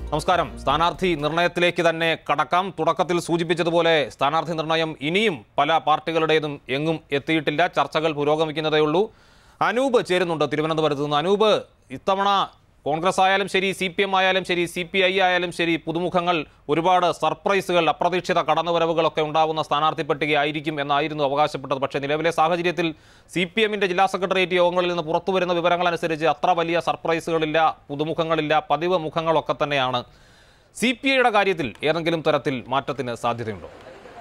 നമസ്കാരം. സ്ഥാനാർത്ഥി നിർണയത്തിലേക്ക് തന്നെ കടക്കാം. തുടക്കത്തിൽ സൂചിപ്പിച്ചതുപോലെ സ്ഥാനാർത്ഥി നിർണയം ഇനിയും പല പാർട്ടികളുടേതും എങ്ങും എത്തിയിട്ടില്ല. ചർച്ചകൾ പുരോഗമിക്കുന്നതേ ഉള്ളൂ. അനൂപ് ചേരുന്നുണ്ട് തിരുവനന്തപുരത്ത് നിന്ന്. അനൂപ്, ഇത്തവണ കോൺഗ്രസ് ആയാലും ശരി, CPM ആയാലും ശരി, CPI ആയാലും ശരി, പുതുമുഖങ്ങൾ, ഒരുപാട് സർപ്രൈസുകൾ, അപ്രതീക്ഷിത കടന്നുവരവുകളൊക്കെ ഉണ്ടാകുന്ന സ്ഥാനാർത്ഥി പട്ടികയായിരിക്കും എന്നായിരുന്നു അവകാശപ്പെട്ടത്. പക്ഷേ നിലവിലെ സാഹചര്യത്തിൽ CPM-ന്റെ ജില്ലാ സെക്രട്ടേറിയറ്റ് യോഗങ്ങളിൽ നിന്ന് പുറത്തു വരുന്ന വിവരങ്ങളനുസരിച്ച് അത്ര വലിയ സർപ്രൈസുകളില്ല, പുതുമുഖങ്ങളില്ല, പതിവ് മുഖങ്ങളൊക്കെ തന്നെയാണ്. CPI-യുടെ കാര്യത്തിൽ ഏതെങ്കിലും തരത്തിൽ മാറ്റത്തിന് സാധ്യതയുണ്ടോ?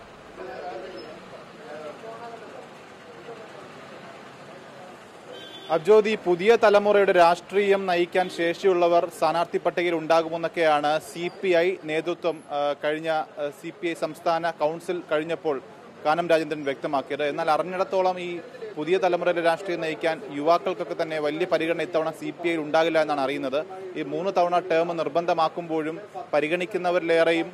അബ്ജോദി, പുതിയ തലമുറയുടെ രാഷ്ട്രീയം നയിക്കാൻ ശേഷിയുള്ളവർ സ്ഥാനാർത്ഥി പട്ടികയിൽ ഉണ്ടാകുമെന്നൊക്കെയാണ് CPI നേതൃത്വം കഴിഞ്ഞ CPI സംസ്ഥാന കൗൺസിൽ കഴിഞ്ഞപ്പോൾ കാനം രാജേന്ദ്രൻ വ്യക്തമാക്കിയത്. എന്നാൽ അറിഞ്ഞിടത്തോളം ഈ പുതിയ തലമുറയുടെ രാഷ്ട്രീയം നയിക്കാൻ യുവാക്കൾക്കൊക്കെ തന്നെ വലിയ പരിഗണന ഇത്തവണ CPI ഉണ്ടാകില്ല എന്നാണ് അറിയുന്നത്. ഈ 3 തവണ ടേം നിർബന്ധമാക്കുമ്പോഴും പരിഗണിക്കുന്നവരിലേറെയും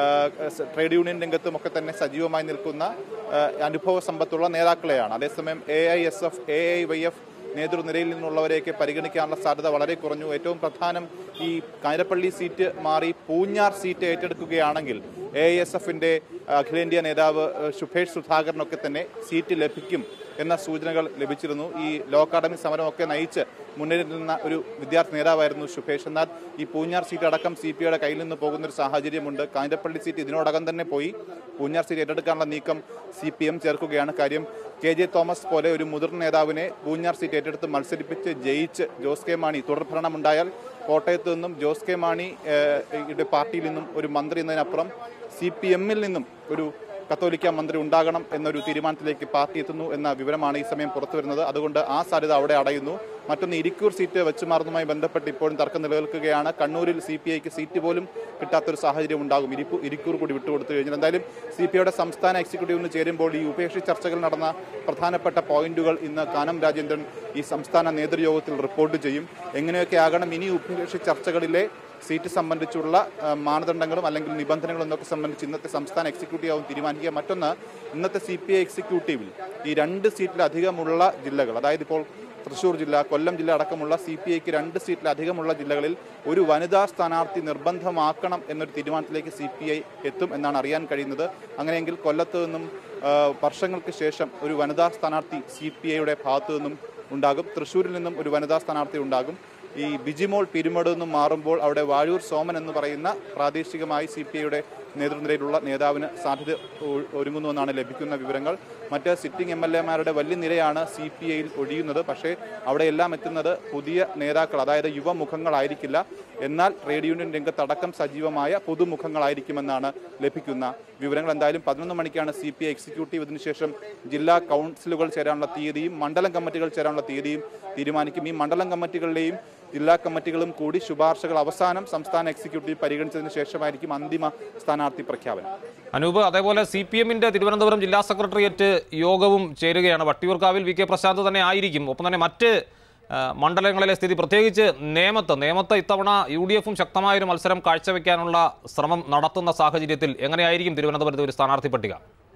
ട്രേഡ് യൂണിയൻ രംഗത്തും ഒക്കെ തന്നെ സജീവമായി നിൽക്കുന്ന അനുഭവ സമ്പത്തുള്ള നേതാക്കളെയാണ്. അതേസമയം AISF, AIYF നേതൃനിരയിൽ നിന്നുള്ളവരെയൊക്കെ പരിഗണിക്കാനുള്ള സാധ്യത വളരെ കുറഞ്ഞു. ഏറ്റവും പ്രധാനം, ഈ കാഞ്ഞിരപ്പള്ളി സീറ്റ് മാറി പൂഞ്ഞാർ സീറ്റ് ഏറ്റെടുക്കുകയാണെങ്കിൽ AISF-ന്റെ അഖിലേന്ത്യാ നേതാവ് ശുഭേഷ് സുധാകരനൊക്കെ തന്നെ സീറ്റ് ലഭിക്കും എന്ന സൂചനകൾ ലഭിച്ചിരുന്നു. ഈ ലോ അക്കാദമി സമരമൊക്കെ നയിച്ച് മുന്നിൽ നിന്ന ഒരു വിദ്യാർത്ഥി നേതാവായിരുന്നു ശുഭേഷ്. എന്നാൽ ഈ പൂഞ്ഞാർ സീറ്റ് അടക്കം CPI-യുടെ കയ്യിൽ നിന്ന് പോകുന്നൊരു സാഹചര്യമുണ്ട്. കാഞ്ഞിരപ്പള്ളി സീറ്റ് ഇതിനോടകം തന്നെ പോയി. പൂഞ്ഞാർ സീറ്റ് ഏറ്റെടുക്കാനുള്ള നീക്കം CPM ചേർക്കുകയാണ്. കാര്യം KJ തോമസ് പോലെ ഒരു മുതിർന്ന നേതാവിനെ പൂഞ്ഞാർ സീറ്റ് ഏറ്റെടുത്ത് മത്സരിപ്പിച്ച് ജയിച്ച് ജോസ് കെ മാണി തുടർഭരണമുണ്ടായാൽ കോട്ടയത്ത് നിന്നും ജോസ് കെ മാണിയുടെ പാർട്ടിയിൽ നിന്നും ഒരു മന്ത്രി എന്നതിനപ്പുറം CPM-ൽ നിന്നും ഒരു കത്തോലിക്ക മന്ത്രി ഉണ്ടാകണം എന്നൊരു തീരുമാനത്തിലേക്ക് പാർട്ടി എത്തുന്നു എന്ന വിവരമാണ് ഈ സമയം പുറത്തു വരുന്നത്. അതുകൊണ്ട് ആ സാധ്യത അവിടെ അടയുന്നു. മറ്റൊന്ന്, ഇരിക്കൂർ സീറ്റ് വെച്ചുമാറുന്നതുമായി ബന്ധപ്പെട്ട് ഇപ്പോഴും തർക്കം നിലനിൽക്കുകയാണ്. കണ്ണൂരിൽ CPI-ക്ക് സീറ്റ് പോലും കിട്ടാത്തൊരു സാഹചര്യം ഉണ്ടാകും ഇരിക്കൂർ കൂടി വിട്ടുകൊടുത്തു കഴിഞ്ഞാൽ. എന്തായാലും CPI-യുടെ സംസ്ഥാന എക്സിക്യൂട്ടീവിന് ചേരുമ്പോൾ ഈ ഉഭയകക്ഷി ചർച്ചകൾ നടന്ന പ്രധാനപ്പെട്ട പോയിന്റുകൾ ഇന്ന് കാനം രാജേന്ദ്രൻ ഈ സംസ്ഥാന നേതൃയോഗത്തിൽ റിപ്പോർട്ട് ചെയ്യും. എങ്ങനെയൊക്കെ ആകണം ഇനി ഉഭയകക്ഷി ചർച്ചകളിലെ സീറ്റ് സംബന്ധിച്ചുള്ള മാനദണ്ഡങ്ങളും അല്ലെങ്കിൽ നിബന്ധനകളും എന്നൊക്കെ സംബന്ധിച്ച് ഇന്നത്തെ സംസ്ഥാന എക്സിക്യൂട്ടീവ് ആവും തീരുമാനിക്കുക. മറ്റൊന്ന്, ഇന്നത്തെ CPI എക്സിക്യൂട്ടീവിൽ ഈ 2 സീറ്റിലധികമുള്ള ജില്ലകൾ, അതായത് ഇപ്പോൾ തൃശ്ശൂർ ജില്ല, കൊല്ലം ജില്ല അടക്കമുള്ള CPI-ക്ക് 2 സീറ്റിലധികമുള്ള ജില്ലകളിൽ ഒരു വനിതാ സ്ഥാനാർത്ഥി നിർബന്ധമാക്കണം എന്നൊരു തീരുമാനത്തിലേക്ക് CPI എത്തും എന്നാണ് അറിയാൻ കഴിയുന്നത്. അങ്ങനെയെങ്കിൽ കൊല്ലത്ത് നിന്നും വർഷങ്ങൾക്ക് ശേഷം ഒരു വനിതാ സ്ഥാനാർത്ഥി CPI-യുടെ ഭാഗത്തു നിന്നും ഉണ്ടാകും. തൃശ്ശൂരിൽ നിന്നും ഒരു വനിതാ സ്ഥാനാർത്ഥി ഉണ്ടാകും. ഈ ബിജിമോൾ പിരിമട് നിന്നും മാറുമ്പോൾ അവിടെ വാഴൂർ സോമൻ എന്ന് പറയുന്ന പ്രാദേശികമായി CPI-യുടെ നേതൃനിരയിലുള്ള നേതാവിന് സാധ്യത ഒരുങ്ങുന്നുവെന്നാണ് ലഭിക്കുന്ന വിവരങ്ങൾ. മറ്റ് സിറ്റിംഗ് MLA-മാരുടെ വലിയ നിരയാണ് CPI-യിൽ ഒഴിയുന്നത്. പക്ഷേ അവിടെയെല്ലാം എത്തുന്നത് പുതിയ നേതാക്കൾ, അതായത് യുവമുഖങ്ങളായിരിക്കില്ല. എന്നാൽ ട്രേഡ് യൂണിയൻ രംഗത്തടക്കം സജീവമായ പുതുമുഖങ്ങളായിരിക്കുമെന്നാണ് ലഭിക്കുന്ന വിവരങ്ങൾ. എന്തായാലും 11 മണിക്കാണ് CPI എക്സിക്യൂട്ടീവ്. ഇതിനുശേഷം ജില്ലാ കൗൺസിലുകൾ ചേരാനുള്ള തീയതിയും മണ്ഡലം കമ്മിറ്റികൾ ചേരാനുള്ള തീയതിയും തീരുമാനിക്കും. ഈ മണ്ഡലം കമ്മിറ്റികളുടെയും ജില്ലാ കമ്മിറ്റികളും കൂടി ശുപാർശകൾ അവസാനം സംസ്ഥാന എക്സിക്യൂട്ടീവ് പരിഗണിച്ചതിന് ശേഷമായിരിക്കും അന്തിമ സ്ഥാനാർത്ഥി പ്രഖ്യാപനം. അനൂപ്, അതേപോലെ CPM-ന്റെ തിരുവനന്തപുരം ജില്ലാ സെക്രട്ടേറിയറ്റ് യോഗവും ചേരുകയാണ്. വട്ടിയൂർക്കാവിൽ VK പ്രശാന്ത് തന്നെ ആയിരിക്കും. ഒപ്പം തന്നെ മറ്റ് മണ്ഡലങ്ങളിലെ സ്ഥിതി, പ്രത്യേകിച്ച് നേമത്ത് ഇത്തവണ UDF-ഉം ശക്തമായൊരു മത്സരം കാഴ്ചവെക്കാനുള്ള ശ്രമം നടത്തുന്ന സാഹചര്യത്തിൽ എങ്ങനെയായിരിക്കും തിരുവനന്തപുരത്ത് ഒരു സ്ഥാനാർത്ഥി പട്ടിക?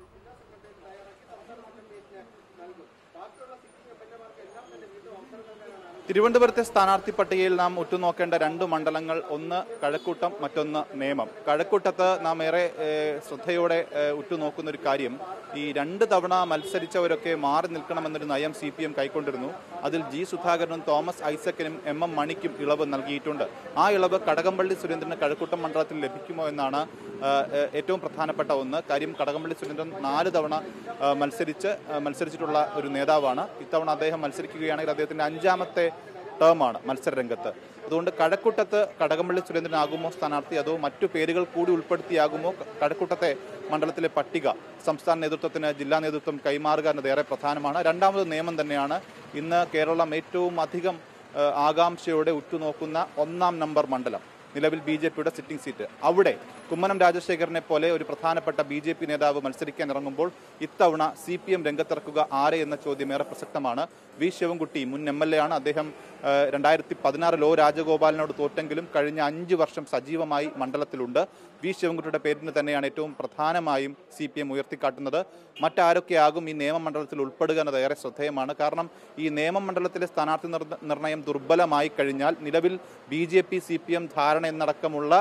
തിരുവനന്തപുരത്തെ സ്ഥാനാർത്ഥി പട്ടികയിൽ നാം ഉറ്റുനോക്കേണ്ട 2 മണ്ഡലങ്ങൾ, ഒന്ന് കഴക്കൂട്ടം, മറ്റൊന്ന് നേമം. കഴക്കൂട്ടത്ത് നാം ഏറെ ശ്രദ്ധയോടെ ഉറ്റുനോക്കുന്ന ഒരു കാര്യം, ഈ 2 തവണ മത്സരിച്ചവരൊക്കെ മാറി നിൽക്കണമെന്നൊരു നയം CPM കൈക്കൊണ്ടിരുന്നു. അതിൽ G സുധാകരനും തോമസ് ഐസക്കിനും MM മണിക്കും ഇളവ് നൽകിയിട്ടുണ്ട്. ആ ഇളവ് കടകംപള്ളി സുരേന്ദ്രന് കഴക്കൂട്ടം മണ്ഡലത്തിൽ ലഭിക്കുമോ എന്നാണ് ഏറ്റവും പ്രധാനപ്പെട്ട ഒന്ന്. കാര്യം, കടകംപള്ളി സുരേന്ദ്രൻ 4 തവണ മത്സരിച്ചിട്ടുള്ള ഒരു നേതാവാണ്. ഇത്തവണ അദ്ദേഹം മത്സരിക്കുകയാണെങ്കിൽ അദ്ദേഹത്തിൻ്റെ 5ാമത്തെ ടേമാണ് മത്സരരംഗത്ത്. അതുകൊണ്ട് കഴക്കൂട്ടത്ത് കടകംപള്ളി സുരേന്ദ്രനാകുമോ സ്ഥാനാർത്ഥി, അതോ മറ്റു പേരുകൾ കൂടി ഉൾപ്പെടുത്തിയാകുമോ കഴക്കൂട്ടത്തെ മണ്ഡലത്തിലെ പട്ടിക സംസ്ഥാന നേതൃത്വത്തിന് ജില്ലാ നേതൃത്വം കൈമാറുക എന്നത് ഏറെ പ്രധാനമാണ്. രണ്ടാമത് നിയമം തന്നെയാണ്. ഇന്ന് കേരളം ഏറ്റവും അധികം ആകാംക്ഷയോടെ ഉറ്റുനോക്കുന്ന 1ാം നമ്പർ മണ്ഡലം, നിലവിൽ BJP-യുടെ സിറ്റിംഗ് സീറ്റ്. അവിടെ കുമ്മനം രാജശേഖരനെ പോലെ ഒരു പ്രധാനപ്പെട്ട BJP നേതാവ് മത്സരിക്കാൻ ഇറങ്ങുമ്പോൾ ഇത്തവണ CPM രംഗത്തിറക്കുക ആരെ എന്ന ചോദ്യം ഏറെ പ്രസക്തമാണ്. V ശിവൻകുട്ടി മുൻ MLA ആണ്. അദ്ദേഹം 2016 ലോ രാജഗോപാലിനോട് തോറ്റെങ്കിലും കഴിഞ്ഞ 5 വർഷം സജീവമായി മണ്ഡലത്തിലുണ്ട്. V ശിവൻകുട്ടിയുടെ പേരിന് തന്നെയാണ് ഏറ്റവും പ്രധാനമായും CPM ഉയർത്തിക്കാട്ടുന്നത്. മറ്റാരൊക്കെയാകും ഈ നിയമമണ്ഡലത്തിൽ ഉൾപ്പെടുക എന്നത് ഏറെ ശ്രദ്ധേയമാണ്. കാരണം ഈ നിയമമണ്ഡലത്തിലെ സ്ഥാനാർത്ഥി നിർണയം ദുർബലമായി കഴിഞ്ഞാൽ നിലവിൽ BJP CPM ധാരണ എന്നടക്കമുള്ള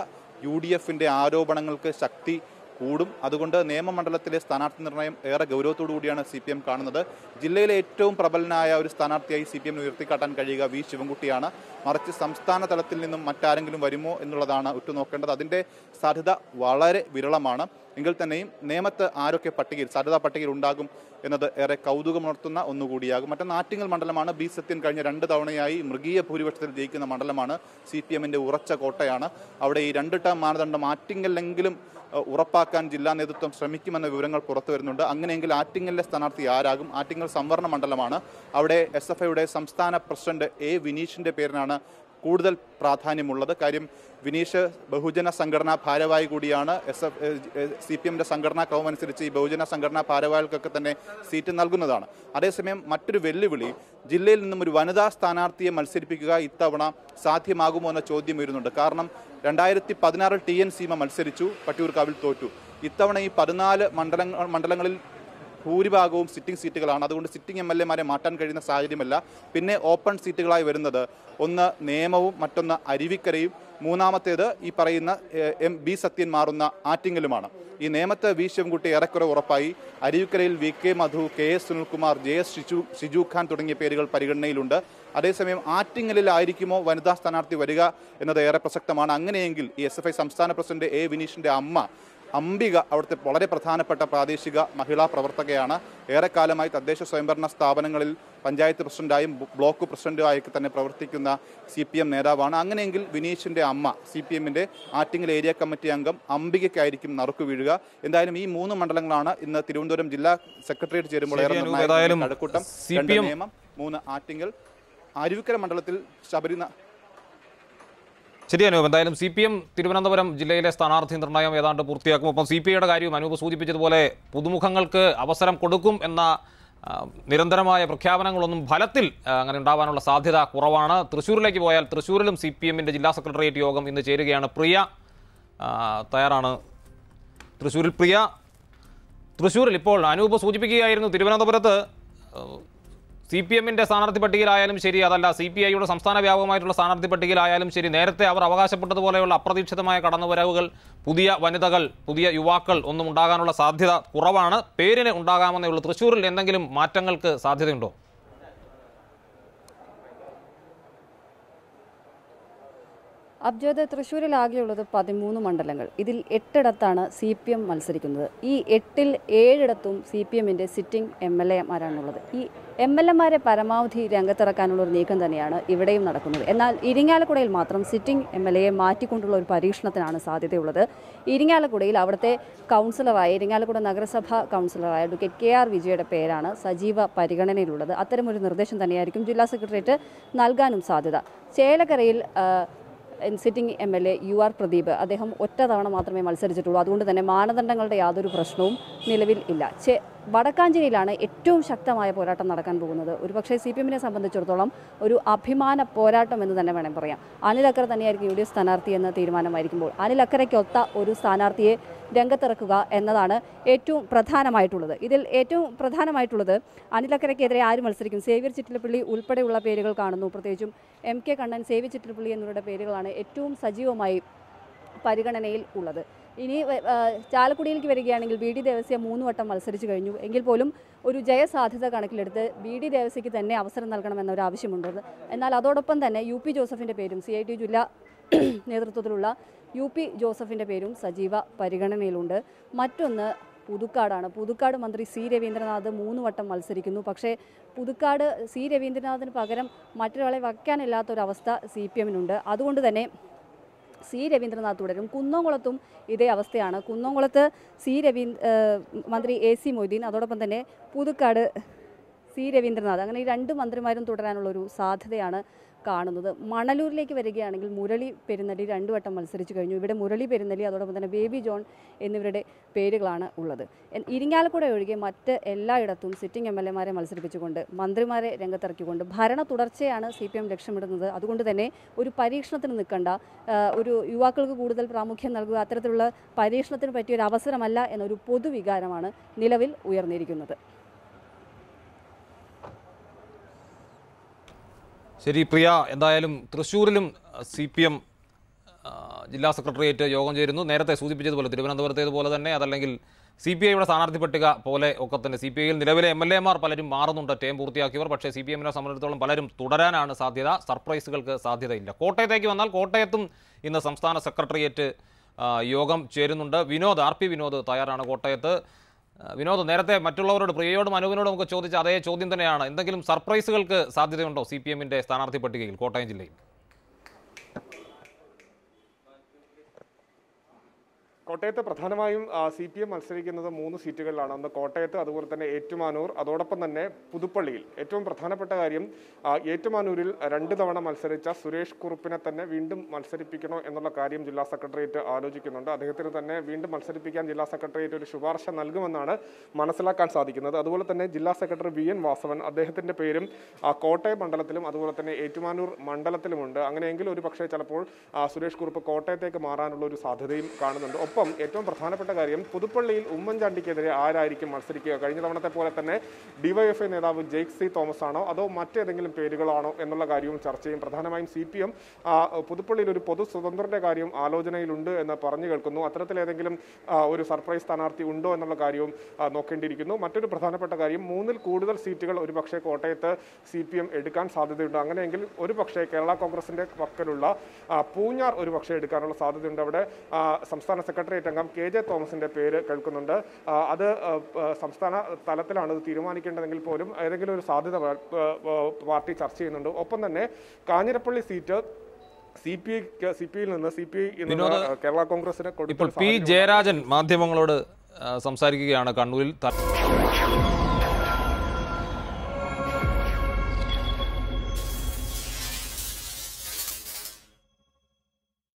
UDFിൻ്റെ ആരോപണങ്ങൾക്ക് ശക്തി കൂടും. അതുകൊണ്ട് നിയമമണ്ഡലത്തിലെ സ്ഥാനാർത്ഥി നിർണയം ഏറെ ഗൗരവത്തോടു കൂടിയാണ് CPM കാണുന്നത്. ജില്ലയിലെ ഏറ്റവും പ്രബലനായ ഒരു സ്ഥാനാർത്ഥിയായി CPM ഉയർത്തിക്കാട്ടാൻ കഴിയുക വി ശിവൻകുട്ടിയാണ്. മറിച്ച് സംസ്ഥാന തലത്തിൽ നിന്നും മറ്റാരെങ്കിലും വരുമോ എന്നുള്ളതാണ് ഉറ്റുനോക്കേണ്ടത്. അതിൻ്റെ സാധ്യത വളരെ വിരളമാണ്. എങ്കിൽ തന്നെയും നേമത്ത് ആരൊക്കെ സാധ്യതാ പട്ടികയിൽ ഉണ്ടാകും എന്നത് ഏറെ കൗതുകമുണർത്തുന്ന ഒന്നുകൂടിയാകും. മറ്റൊന്ന് ആറ്റിങ്ങൽ മണ്ഡലമാണ്. ബി സത്യൻ കഴിഞ്ഞ 2 തവണയായി മൃഗീയ ഭൂരിപക്ഷത്തിൽ ജയിക്കുന്ന മണ്ഡലമാണ്. CPMൻ്റെ ഉറച്ച കോട്ടയാണ്. അവിടെ ഈ 2 ടേം മാനദണ്ഡം ആറ്റിങ്ങലെങ്കിലും ഉറപ്പാക്കാൻ ജില്ലാ നേതൃത്വം ശ്രമിക്കുമെന്ന വിവരങ്ങൾ പുറത്തു വരുന്നുണ്ട്. അങ്ങനെയെങ്കിൽ ആറ്റിങ്ങലിലെ സ്ഥാനാർത്ഥി ആരാകും? ആറ്റിങ്ങൽ സംവരണ മണ്ഡലമാണ്. അവിടെ SFIയുടെ സംസ്ഥാന പ്രസിഡന്റ് വിനീഷിന്റെ പേരിനാണ് കൂടുതൽ പ്രാധാന്യമുള്ളത്. കാര്യം വിനീഷ് ബഹുജന സംഘടനാ ഭാരവാഹി കൂടിയാണ്. CPMൻ്റെ സംഘടനാ ക്രമം അനുസരിച്ച് ഈ ബഹുജന സംഘടനാ ഭാരവാഹികൾക്കൊക്കെ തന്നെ സീറ്റ് നൽകുന്നതാണ്. അതേസമയം മറ്റൊരു വെല്ലുവിളി, ജില്ലയിൽ നിന്നും ഒരു വനിതാ സ്ഥാനാർത്ഥിയെ മത്സരിപ്പിക്കുക ഇത്തവണ സാധ്യമാകുമോ എന്ന ചോദ്യം വരുന്നുണ്ട്. കാരണം 2016 TN സീമ മത്സരിച്ചു, വട്ടിയൂർക്കാവിൽ തോറ്റു. ഇത്തവണ ഈ 14 മണ്ഡലങ്ങളിൽ ഭൂരിഭാഗവും സിറ്റിംഗ് സീറ്റുകളാണ്. അതുകൊണ്ട് സിറ്റിംഗ് MLA മാരെ മാറ്റാൻ കഴിയുന്ന സാഹചര്യമല്ല. പിന്നെ ഓപ്പൺ സീറ്റുകളായി വരുന്നത് ഒന്ന് നേമവും മറ്റൊന്ന് അരുവിക്കരയും മൂന്നാമത്തേത് ഈ പറയുന്ന ബി സത്യൻ മാറുന്ന ആറ്റിങ്ങലുമാണ്. ഈ നേമത്ത് വി ശിവൻകുട്ടി ഏറെക്കുറെ ഉറപ്പായി. അരുവിക്കരയിൽ VK മധു, KS സുനിൽകുമാർ, JS ഷിജു ഖാൻ തുടങ്ങിയ പേരുകൾ പരിഗണനയിലുണ്ട്. അതേസമയം ആറ്റിങ്ങലിലായിരിക്കുമോ വനിതാ സ്ഥാനാർത്ഥി വരിക എന്നത് ഏറെ പ്രസക്തമാണ്. അങ്ങനെയെങ്കിൽ ഈ SFI സംസ്ഥാന പ്രസിഡന്റ് വിനീഷിന്റെ അമ്മ അംബിക അവിടുത്തെ വളരെ പ്രധാനപ്പെട്ട പ്രാദേശിക മഹിളാ പ്രവർത്തകയാണ്. ഏറെക്കാലമായി തദ്ദേശ സ്വയംഭരണ സ്ഥാപനങ്ങളിൽ പഞ്ചായത്ത് പ്രസിഡന്റായും ബ്ലോക്ക് പ്രസിഡന്റുമായൊക്കെ തന്നെ പ്രവർത്തിക്കുന്ന CPM നേതാവാണ്. അങ്ങനെയെങ്കിൽ വിനീഷിന്റെ അമ്മ CPMൻ്റെ ആറ്റിങ്ങൽ ഏരിയ കമ്മിറ്റി അംഗം അംബികയ്ക്കായിരിക്കും നറുക്കു വീഴുക. എന്തായാലും ഈ 3 മണ്ഡലങ്ങളാണ് ഇന്ന് തിരുവനന്തപുരം ജില്ലാ സെക്രട്ടേറിയറ്റ് ചേരുമ്പോൾ കഴക്കൂട്ടം, 2 നേമം, 3 ആറ്റിങ്ങൽ, അരുവിക്കര മണ്ഡലത്തിൽ ശരി അനൂപ്, എന്തായാലും CPM തിരുവനന്തപുരം ജില്ലയിലെ സ്ഥാനാർത്ഥി നിർണയം ഏതാണ്ട് പൂർത്തിയാക്കും. ഒപ്പം CPIയുടെ കാര്യവും അനൂപ് സൂചിപ്പിച്ചതുപോലെ പുതുമുഖങ്ങൾക്ക് അവസരം കൊടുക്കും എന്ന നിരന്തരമായ പ്രഖ്യാപനങ്ങളൊന്നും ഫലത്തിൽ അങ്ങനെ ഉണ്ടാവാനുള്ള സാധ്യത കുറവാണ്. തൃശ്ശൂരിലേക്ക് പോയാൽ തൃശ്ശൂരിലും CPMൻ്റെ ജില്ലാ സെക്രട്ടേറിയറ്റ് യോഗം ഇന്ന് ചേരുകയാണ്. പ്രിയ തയ്യാറാണ്. തൃശ്ശൂരിൽ ഇപ്പോൾ അനൂപ് സൂചിപ്പിക്കുകയായിരുന്നു, തിരുവനന്തപുരത്ത് CPMൻ്റെ സ്ഥാനാർത്ഥി പട്ടികയിലായാലും ശരി, അതല്ല CPIയുടെ സംസ്ഥാന വ്യാപകമായിട്ടുള്ള സ്ഥാനാർത്ഥി പട്ടികയിലായാലും ശരി, നേരത്തെ അവർ അവകാശപ്പെട്ടതുപോലെയുള്ള അപ്രതീക്ഷിതമായ കടന്നുവരവുകൾ, പുതിയ വനിതകൾ, പുതിയ യുവാക്കൾ ഒന്നും ഉണ്ടാകാനുള്ള സാധ്യത കുറവാണ്. പേരിന് ഉണ്ടാകാമെന്നേ ഉള്ളൂ. തൃശ്ശൂരിൽ എന്തെങ്കിലും മാറ്റങ്ങൾക്ക് സാധ്യതയുണ്ടോ? അബ്ജോദ്, തൃശ്ശൂരിലാകെയുള്ളത് 13 മണ്ഡലങ്ങൾ. ഇതിൽ 8 CPM മത്സരിക്കുന്നത്. ഈ 8-ൽ 7 CPMൻ്റെ സിറ്റിംഗ് MLA മാരാണുള്ളത്. ഈ MLA മാരെ പരമാവധി രംഗത്തിറക്കാനുള്ള ഒരു നീക്കം തന്നെയാണ് ഇവിടെയും നടക്കുന്നത്. എന്നാൽ ഇരിങ്ങാലക്കുടയിൽ മാത്രം സിറ്റിംഗ് MLA മാറ്റിക്കൊണ്ടുള്ള ഒരു പരീക്ഷണത്തിനാണ് സാധ്യതയുള്ളത്. ഇരിങ്ങാലക്കുടയിൽ അവിടുത്തെ ഇരിങ്ങാലക്കുട നഗരസഭ കൗൺസിലറായ അഡ്വക്കേറ്റ് KR വിജയുടെ പേരാണ് സജീവ പരിഗണനയിലുള്ളത്. അത്തരമൊരു നിർദ്ദേശം തന്നെയായിരിക്കും ജില്ലാ സെക്രട്ടേറിയറ്റ് നൽകാനും സാധ്യത. ചേലക്കരയിൽ സിറ്റിംഗ് MLA UR പ്രദീപ്, അദ്ദേഹം ഒറ്റ തവണ മാത്രമേ മത്സരിച്ചിട്ടുള്ളൂ. അതുകൊണ്ട് തന്നെ മാനദണ്ഡങ്ങളുടെ യാതൊരു പ്രശ്നവും നിലവിൽ ഇല്ല. വടക്കാഞ്ചേരിയിലാണ് ഏറ്റവും ശക്തമായ പോരാട്ടം നടക്കാൻ പോകുന്നത്. ഒരുപക്ഷേ CPMനെ സംബന്ധിച്ചിടത്തോളം ഒരു അഭിമാന പോരാട്ടം എന്ന് തന്നെ വേണം പറയാം. അനിൽ അക്കര തന്നെയായിരിക്കും UDF സ്ഥാനാർത്ഥി എന്ന തീരുമാനമായിരിക്കുമ്പോൾ അനിൽ അക്കരയ്ക്കൊത്ത ഒരു സ്ഥാനാർത്ഥിയെ രംഗത്തിറക്കുക എന്നതാണ് ഏറ്റവും പ്രധാനമായിട്ടുള്ളത്. ഇതിൽ ഏറ്റവും പ്രധാനമായിട്ടുള്ളത് അനിൽ അക്കരയ്ക്കെതിരെ ആര് മത്സരിക്കും? സേവ്യർ ചിറ്റിലപ്പള്ളി ഉൾപ്പെടെയുള്ള പേരുകൾ കാണുന്നു. പ്രത്യേകിച്ചും MK കണ്ണൻ, സേവ്യർ ചിറ്റിലപ്പള്ളി എന്നിവരുടെ പേരുകളാണ് ഏറ്റവും സജീവമായി പരിഗണനയിൽ ഉള്ളത്. ഇനി ചാലക്കുടിയിലേക്ക് വരികയാണെങ്കിൽ BD ദേവസ്യ 3 വട്ടം മത്സരിച്ചു കഴിഞ്ഞു. എങ്കിൽ പോലും ഒരു ജയസാധ്യത കണക്കിലെടുത്ത് BD ദേവസ്യയ്ക്ക് തന്നെ അവസരം നൽകണമെന്നൊരു ആവശ്യമുണ്ട്. എന്നാൽ അതോടൊപ്പം തന്നെ UP ജോസഫിൻ്റെ പേരും CIT ജില്ലാ നേതൃത്വത്തിലുള്ള UP ജോസഫിൻ്റെ പേരും സജീവ പരിഗണനയിലുണ്ട്. മറ്റൊന്ന് പുതുക്കാടാണ്. പുതുക്കാട് മന്ത്രി C രവീന്ദ്രനാഥ് 3 വട്ടം മത്സരിക്കുന്നു. പക്ഷേ പുതുക്കാട് C രവീന്ദ്രനാഥിന് പകരം മറ്റൊരാളെ വയ്ക്കാനില്ലാത്തൊരവസ്ഥ CPMനുണ്ട്. അതുകൊണ്ട് തന്നെ C രവീന്ദ്രനാഥ് തുടരും. കുന്നംകുളത്തും ഇതേ അവസ്ഥയാണ്. കുന്നംകുളത്ത് മന്ത്രി AC മൊയ്തീൻ, അതോടൊപ്പം തന്നെ പുതുക്കാട് C രവീന്ദ്രനാഥ്, അങ്ങനെ ഈ 2 മന്ത്രിമാരും തുടരാനുള്ളൊരു സാധ്യതയാണ് കാണുന്നത്. മണലൂരിലേക്ക് വരികയാണെങ്കിൽ മുരളി പെരുന്നലി 2 വട്ടം മത്സരിച്ചു കഴിഞ്ഞു. ഇവിടെ മുരളി പെരുന്നലി, അതോടൊപ്പം തന്നെ ബേബി ജോൺ എന്നിവരുടെ പേരുകളാണ് ഉള്ളത്. ഇരിങ്ങാലക്കുട ഒഴികെ മറ്റ് എല്ലായിടത്തും സിറ്റിംഗ് MLA മാരെ മത്സരിപ്പിച്ചുകൊണ്ട് മന്ത്രിമാരെ രംഗത്തിറക്കിക്കൊണ്ട് ഭരണ തുടർച്ചയാണ് CPM ലക്ഷ്യമിടുന്നത്. അതുകൊണ്ട് തന്നെ ഒരു പരീക്ഷണത്തിന് നിൽക്കേണ്ട, ഒരു യുവാക്കൾക്ക് കൂടുതൽ പ്രാമുഖ്യം നൽകുക, അത്തരത്തിലുള്ള പരീക്ഷണത്തിന് പറ്റിയൊരു അവസരമല്ല എന്നൊരു പൊതുവികാരമാണ് നിലവിൽ ഉയർന്നിരിക്കുന്നത്. ശരി പ്രിയ, എന്തായാലും തൃശ്ശൂരിലും CPM ജില്ലാ സെക്രട്ടേറിയറ്റ് യോഗം ചേരുന്നു. നേരത്തെ സൂചിപ്പിച്ചതുപോലെ തിരുവനന്തപുരത്തേതുപോലെ തന്നെ, അതല്ലെങ്കിൽ CPIയുടെ സ്ഥാനാർത്ഥി പട്ടിക പോലെ ഒക്കെ തന്നെ CPIയിൽ നിലവിലെ MLA-മാർ പലരും മാറുന്നുണ്ട്, ടേം പൂർത്തിയാക്കിയവർ. പക്ഷേ CPM-നെ സംബന്ധിച്ചിടത്തോളം പലരും തുടരാനാണ് സാധ്യത, സർപ്രൈസുകൾക്ക് സാധ്യതയില്ല. കോട്ടയത്തേക്ക് വന്നാൽ കോട്ടയത്തും ഇന്ന് സംസ്ഥാന സെക്രട്ടേറിയറ്റ് യോഗം ചേരുന്നുണ്ട്. RP വിനോദ് തയ്യാറാണ് കോട്ടയത്ത്. വിനോദ്, നേരത്തെ മറ്റുള്ളവരോട് പ്രിയയോടും അനൂപിനോടും നമുക്ക് ചോദിച്ച അതേ ചോദ്യം തന്നെയാണ്. എന്തെങ്കിലും സർപ്രൈസുകൾക്ക് സാധ്യതയുണ്ടോ CPM-ന്റെ സ്ഥാനാർത്ഥി പട്ടികയിൽ കോട്ടയം ജില്ലയിൽ? കോട്ടയത്ത് പ്രധാനമായും CPM മത്സരിക്കുന്നത് 3 സീറ്റുകളിലാണ്. ഒന്ന് കോട്ടയത്ത്, അതുപോലെ തന്നെ ഏറ്റുമാനൂർ, അതോടൊപ്പം തന്നെ പുതുപ്പള്ളിയിൽ. ഏറ്റവും പ്രധാനപ്പെട്ട കാര്യം, ഏറ്റുമാനൂരിൽ 2 തവണ മത്സരിച്ച സുരേഷ് കുറുപ്പിനെ തന്നെ വീണ്ടും മത്സരിപ്പിക്കണോ എന്നുള്ള കാര്യം ജില്ലാ സെക്രട്ടേറിയറ്റ് ആലോചിക്കുന്നുണ്ട്. അദ്ദേഹത്തിന് തന്നെ വീണ്ടും മത്സരിപ്പിക്കാൻ ജില്ലാ സെക്രട്ടേറിയറ്റ് ഒരു ശുപാർശ നൽകുമെന്നാണ് മനസ്സിലാക്കാൻ സാധിക്കുന്നത്. അതുപോലെ തന്നെ ജില്ലാ സെക്രട്ടറി VN വാസവൻ, അദ്ദേഹത്തിൻ്റെ പേരും കോട്ടയം മണ്ഡലത്തിലും അതുപോലെ തന്നെ ഏറ്റുമാനൂർ മണ്ഡലത്തിലുമുണ്ട്. അങ്ങനെയെങ്കിൽ ഒരു പക്ഷേ ചിലപ്പോൾ സുരേഷ് കുറുപ്പ് കോട്ടയത്തേക്ക് മാറാനുള്ള ഒരു സാധ്യതയും കാണുന്നുണ്ട്. ഒപ്പം ഏറ്റവും പ്രധാനപ്പെട്ട കാര്യം, പുതുപ്പള്ളിയിൽ ഉമ്മൻചാണ്ടിക്കെതിരെ ആരായിരിക്കും മത്സരിക്കുക? കഴിഞ്ഞ തവണത്തെ പോലെ തന്നെ DYFI നേതാവ് ജെയ്ക് സി തോമസ് ആണോ അതോ മറ്റേതെങ്കിലും പേരുകളാണോ എന്നുള്ള കാര്യവും ചർച്ച ചെയ്യും. പ്രധാനമായും CPM പുതുപ്പള്ളിയിൽ ഒരു പൊതു സ്വതന്ത്രന്റെ കാര്യം ആലോചനയിലുണ്ട് എന്ന് പറഞ്ഞു കേൾക്കുന്നു. അത്തരത്തിലേതെങ്കിലും ഒരു സർപ്രൈസ് സ്ഥാനാർത്ഥി ഉണ്ടോ എന്നുള്ള കാര്യവും നോക്കേണ്ടിയിരിക്കുന്നു. മറ്റൊരു പ്രധാനപ്പെട്ട കാര്യം, 3-ൽ കൂടുതൽ സീറ്റുകൾ ഒരുപക്ഷെ കോട്ടയത്ത് CPM എടുക്കാൻ സാധ്യതയുണ്ട്. അങ്ങനെയെങ്കിൽ ഒരുപക്ഷെ കേരള കോൺഗ്രസിന്റെ പക്കലുള്ള പൂഞ്ഞാർ ഒരുപക്ഷെ എടുക്കാനുള്ള സാധ്യതയുണ്ട്. അവിടെ സംസ്ഥാന സെക്രട്ടേറിയറ്റ് അംഗം KJ തോമസിന്റെ പേര് കേൾക്കുന്നുണ്ട്. അത് സംസ്ഥാന തലത്തിലാണ് ഇത് തീരുമാനിക്കേണ്ടതെങ്കിൽ പോലും ഏതെങ്കിലും ഒരു സാധ്യത പാർട്ടി ചർച്ച ചെയ്യുന്നുണ്ട്. ഒപ്പം തന്നെ കാഞ്ഞിരപ്പള്ളി സീറ്റ് CPIയിൽ നിന്ന് കേരള കോൺഗ്രസിന് ഇപ്പോൾ P. ജയരാജൻ മാധ്യമങ്ങളോട് സംസാരിക്കുകയാണ് കണ്ണൂരിൽ.